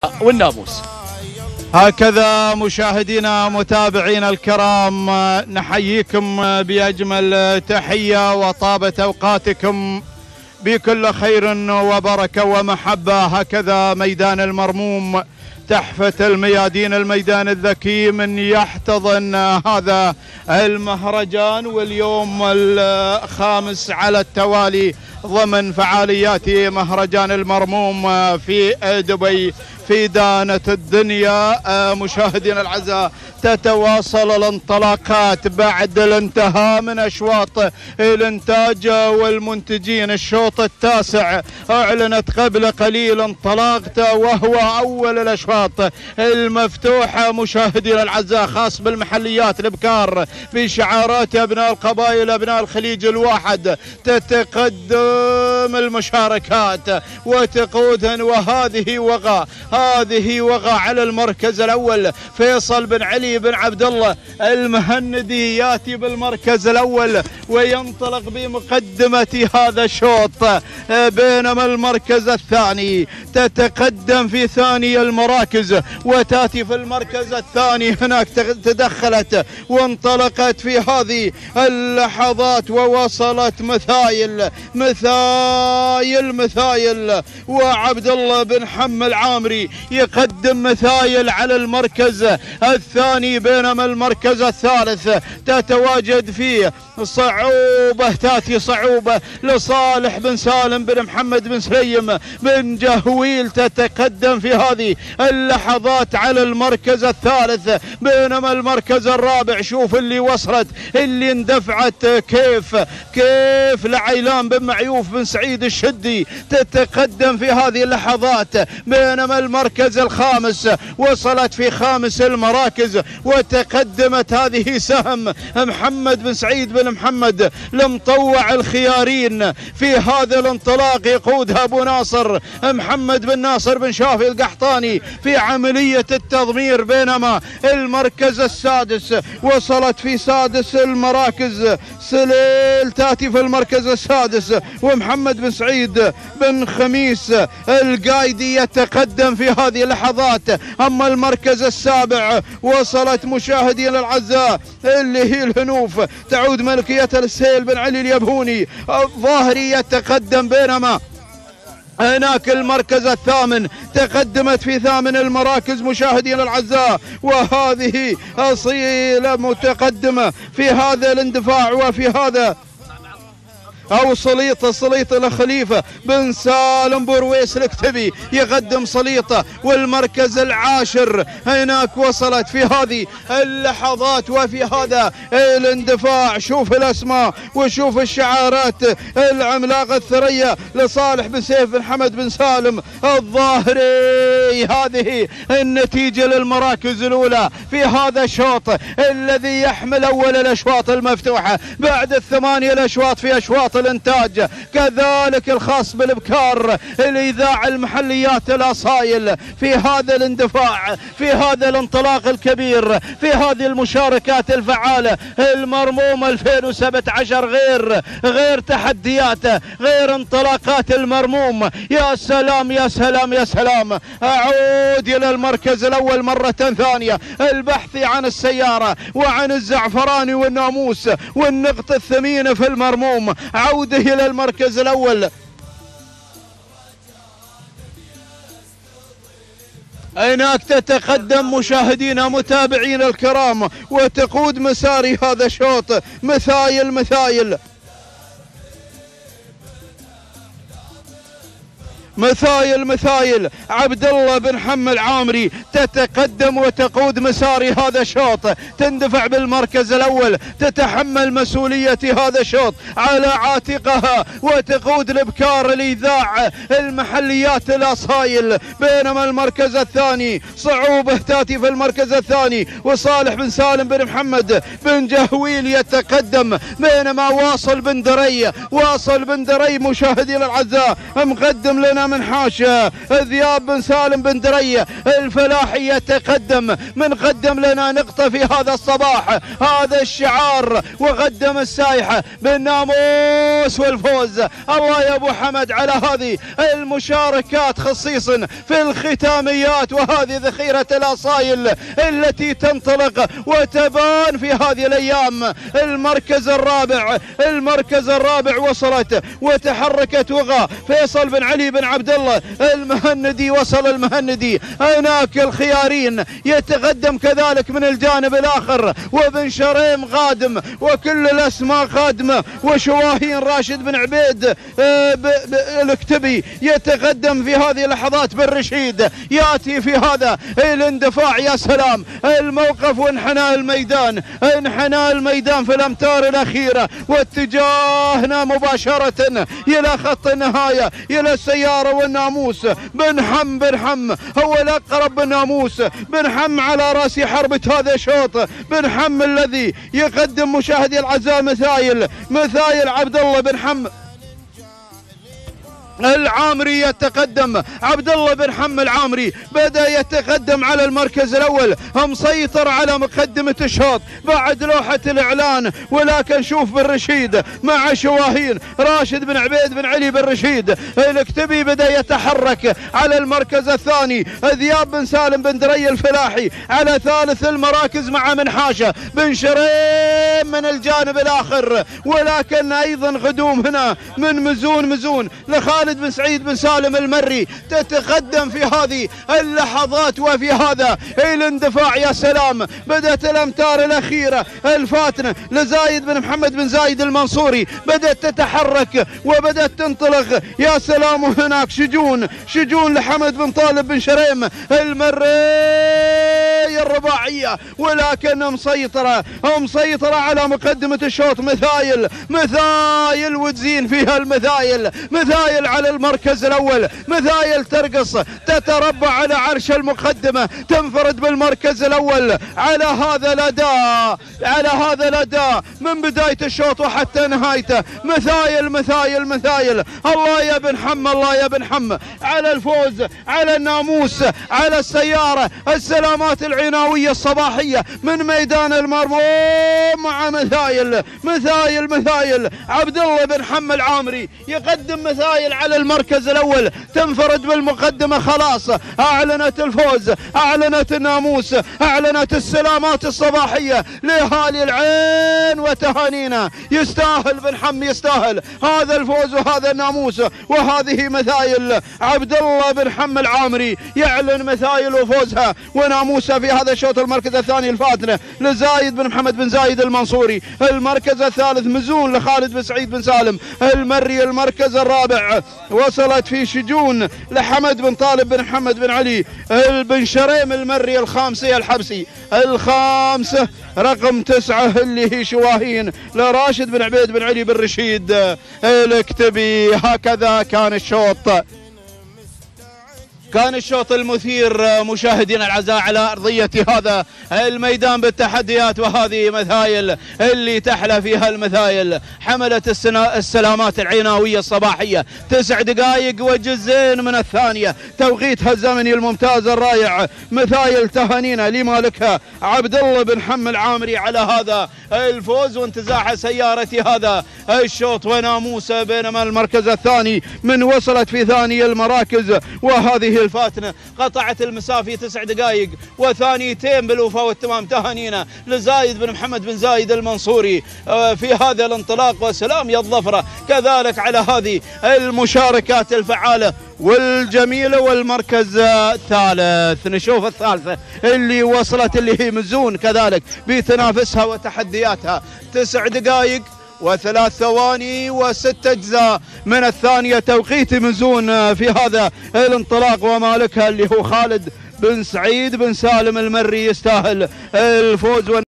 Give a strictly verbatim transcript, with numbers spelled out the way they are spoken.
والناموس. هكذا مشاهدينا متابعينا الكرام نحييكم بأجمل تحية وطابت أوقاتكم بكل خير وبركة ومحبة. هكذا ميدان المرموم تحفة الميادين، الميدان الذكي من يحتضن هذا المهرجان، واليوم الخامس على التوالي ضمن فعاليات مهرجان المرموم في دبي في دانة الدنيا. مشاهدينا الأعزاء تتواصل الانطلاقات بعد الانتهاء من أشواط الإنتاج والمنتجين. الشوط التاسع أعلنت قبل قليل انطلاقته، وهو أول الأشواط المفتوحة مشاهدينا الأعزاء، خاص بالمحليات الابكار في شعارات أبناء القبائل أبناء الخليج الواحد. تتقدم المشاركات وتقودهن، وهذه وغى هذه وغى على المركز الأول فيصل بن علي بن عبد الله المهندي ياتي بالمركز الأول وينطلق بمقدمة هذا الشوط، بينما المركز الثاني تتقدم في ثاني المراكز وتاتي في المركز الثاني. هناك تدخلت وانطلقت في هذه اللحظات ووصلت مثايل مثايل مثايل وعبد الله بن حمل عامري يقدم مثايل على المركز الثاني، بينما المركز الثالث تتواجد فيه صعوبة تاتي صعوبة لصالح بن سالم بن محمد بن سليم بن جهويل. تتقدم في هذه اللحظات على المركز الثالث، بينما المركز الرابع شوف اللي وصلت اللي اندفعت كيف كيف لعيلان بن معيوف بن سعيد الشدي تتقدم في هذه اللحظات، بينما المركز الخامس وصلت في خامس المراكز وتقدمت هذه سهم محمد بن سعيد بن محمد المطوع الخيارين. في هذا الانطلاق يقودها ابو ناصر محمد بن ناصر بن شافي القحطاني في عملية التضمير، بينما المركز السادس وصلت في سادس المراكز سليل تاتي في المركز السادس، ومحمد بن سعيد بن خميس القايدي يتقدم في هذه اللحظات. اما المركز السابع وصلت مشاهدينا الاعزاء اللي هي الهنوف تعود ملكية السيل بن علي اليبهوني الظاهري يتقدم، بينما هناك المركز الثامن تقدمت في ثامن المراكز مشاهدينا الاعزاء، وهذه اصيله متقدمه في هذا الاندفاع وفي هذا او صليطه صليطه لخليفه بن سالم برويس الكتبي يقدم صليطه. والمركز العاشر هناك وصلت في هذه اللحظات وفي هذا الاندفاع، شوف الاسماء وشوف الشعارات العملاقه الثريه لصالح بن سيف بن حمد بن سالم الظاهري. هذه النتيجه للمراكز الاولى في هذا الشوط الذي يحمل اول الاشواط المفتوحه بعد الثمانيه الاشواط في اشواط الانتاج، كذلك الخاص بالابكار الاذاعه المحليات الاصايل. في هذا الاندفاع في هذا الانطلاق الكبير في هذه المشاركات الفعاله المرموم ألفين وسبعة عشر غير غير تحدياته غير انطلاقات المرموم. يا سلام يا سلام يا سلام. اعود الى المركز الاول مره ثانيه البحث عن السياره وعن الزعفراني والناموس والنقطه الثمينه في المرموم. عوده الى المركز الاول. هناك تتقدم مشاهدينا متابعينا الكرام وتقود مساري هذا الشوط مثايل مثايل مثايل مثايل عبد الله بن حمل عامري تتقدم وتقود مساري هذا الشوط، تندفع بالمركز الاول، تتحمل مسؤوليه هذا الشوط على عاتقها وتقود الابكار الاذاعه المحليات الاصايل. بينما المركز الثاني صعوبه تاتي في المركز الثاني وصالح بن سالم بن محمد بن جهويل يتقدم، بينما واصل بن دري واصل بن دري مشاهدينا الاعزاء مقدم لنا بن منحاش ذياب بن سالم بن درية الفلاحي يتقدم من قدم لنا نقطة في هذا الصباح، هذا الشعار، وقدم السايحة بالناموس والفوز. الله يا ابو حمد على هذه المشاركات خصيصا في الختاميات، وهذه ذخيرة الاصايل التي تنطلق وتبان في هذه الايام. المركز الرابع المركز الرابع وصلت وتحركت وغى فيصل بن علي بن عبد الله المهندي، وصل المهندي هناك الخيارين يتقدم كذلك من الجانب الاخر، وبن شريم قادم وكل الاسماء قادمه، وشواهين راشد بن عبيد الكتبي يتقدم في هذه اللحظات. بن رشيد ياتي في هذا الاندفاع. يا سلام الموقف وانحنى الميدان، انحنى الميدان في الامتار الاخيره، واتجاهنا مباشره الى خط النهايه الى السياره والناموس. بن حم بن حم هو الاقرب بالناموس، بن حم على راس حربة هذا الشوط، بن حم الذي يقدم مشاهدي العزاء مثايل مثايل عبد الله بن حم العامري يتقدم. عبد الله بن حم العامري بدأ يتقدم على المركز الأول، مسيطر على مقدمة الشوط بعد لوحة الإعلان، ولكن شوف بن رشيد مع شواهين راشد بن عبيد بن علي بن رشيد الكتبي بدأ يتحرك على المركز الثاني. ذياب بن سالم بن دري الفلاحي على ثالث المراكز مع منحاشة بن شريم من الجانب الآخر، ولكن أيضا غدوم هنا من مزون مزون لخالد بن سعيد بن سالم المري تتقدم في هذه اللحظات وفي هذا الاندفاع. يا سلام بدأت الامتار الاخيره الفاتنه لزايد بن محمد بن زايد المنصوري بدأت تتحرك وبدأت تنطلق. يا سلام وهناك شجون شجون لحمد بن طالب بن شريم المري الرباعيه، ولكن مسيطره مسيطره على مقدمه الشوط. مثايل مثايل وتزين فيها المثايل، مثايل على المركز الاول، مثايل ترقص تتربع على عرش المقدمه، تنفرد بالمركز الاول على هذا الاداء على هذا الاداء من بدايه الشوط وحتى نهايته. مثايل مثايل مثايل. الله يا بن حم الله يا بن حم على الفوز، على الناموس، على السياره. السلامات العناويه الصباحيه من ميدان المرموم مع مثايل مثايل مثايل. عبد الله بن حم العامري يقدم مثايل على المركز الاول، تنفرد بالمقدمه. خلاص اعلنت الفوز، اعلنت الناموس، اعلنت السلامات الصباحيه لاهالي العين وتهانينا. يستاهل بن حم يستاهل هذا الفوز وهذا الناموس وهذه مثايل. عبد الله بن حم العامري يعلن مثايل وفوزها وناموسها في هذا الشوط. المركز الثاني الفاتنه لزايد بن محمد بن زايد المنصوري، المركز الثالث مزون لخالد بن سعيد بن سالم المري، المركز الرابع وصلت في شجون لحمد بن طالب بن محمد بن علي بن شريم المري، الخامسة الحبسي، الخامسة رقم تسعة اللي هي شواهين لراشد بن عبيد بن علي بن رشيد الكتبي. هكذا كان الشوط كان الشوط المثير مشاهدينا الأعزاء على أرضية هذا الميدان بالتحديات وهذه مثايل اللي تحلى فيها المثايل. حملت السلامات العناوية الصباحية تسع دقائق وجزئين من الثانية، توقيتها الزمني الممتاز الرائع. مثايل تهانينا لمالكها عبد الله بن حم العامري على هذا الفوز وانتزاع سيارة هذا الشوط وناموسه، بينما المركز الثاني من وصلت في ثاني المراكز وهذه الفاتنة قطعت المسافة تسع دقائق وثانيتين بالوفاء والتمام. تهانينا لزايد بن محمد بن زايد المنصوري في هذا الانطلاق، وسلام يا الظفرة كذلك على هذه المشاركات الفعالة والجميلة. والمركز الثالث نشوف الثالثة اللي وصلت اللي هي مزون كذلك بتنافسها وتحدياتها، تسع دقائق وثلاث ثواني وست أجزاء من الثانية، توقيت مزون في هذا الانطلاق. ومالكها اللي هو خالد بن سعيد بن سالم المري يستاهل الفوز.